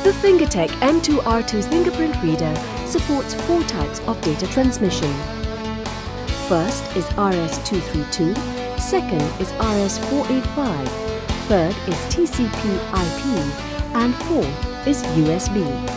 The Fingertech M2R2 fingerprint reader supports 4 types of data transmission. First is RS-232, second is RS-485, third is TCP/IP, and fourth is USB.